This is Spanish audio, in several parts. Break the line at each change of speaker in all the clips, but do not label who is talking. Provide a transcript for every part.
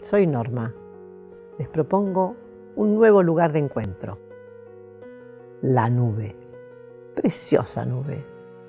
Soy Norma. Les propongo un nuevo lugar de encuentro. La nube. Preciosa nube.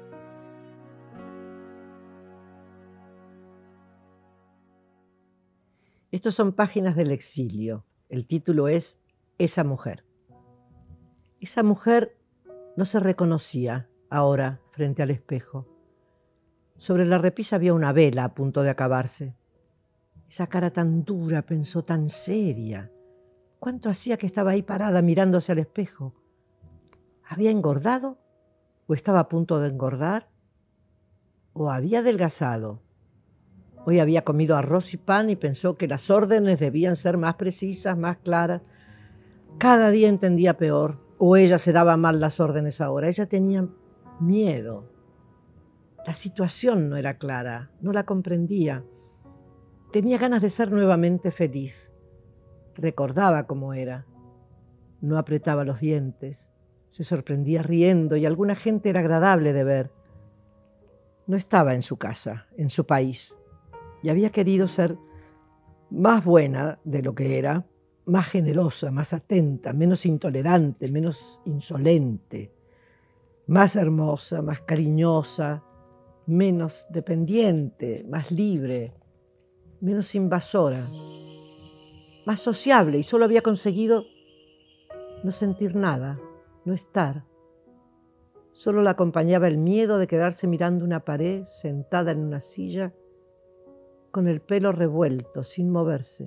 Estos son páginas del exilio. El título es Esa mujer. Esa mujer no se reconocía ahora frente al espejo. Sobre la repisa había una vela a punto de acabarse. Esa cara tan dura, pensó, tan seria. ¿Cuánto hacía que estaba ahí parada mirándose al espejo? ¿Había engordado? ¿O estaba a punto de engordar? ¿O había adelgazado? Hoy había comido arroz y pan y pensó que las órdenes debían ser más precisas, más claras. Cada día entendía peor, o ella se daba mal las órdenes ahora. Ella tenía miedo. La situación no era clara, no la comprendía. Tenía ganas de ser nuevamente feliz. Recordaba cómo era. No apretaba los dientes, se sorprendía riendo y alguna gente era agradable de ver. No estaba en su casa, en su país, y había querido ser más buena de lo que era, más generosa, más atenta, menos intolerante, menos insolente, más hermosa, más cariñosa, menos dependiente, más libre, menos invasora, más sociable, y solo había conseguido no sentir nada, no estar. Solo la acompañaba el miedo de quedarse mirando una pared, sentada en una silla, con el pelo revuelto, sin moverse.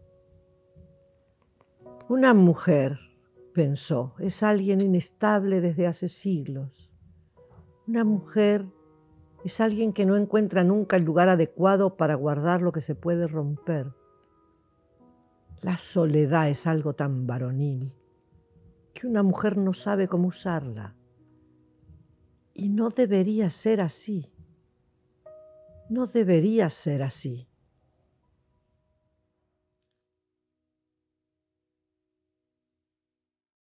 Una mujer, pensó, es alguien inestable desde hace siglos. Una mujer es alguien que no encuentra nunca el lugar adecuado para guardar lo que se puede romper. La soledad es algo tan varonil que una mujer no sabe cómo usarla. Y no debería ser así. No debería ser así.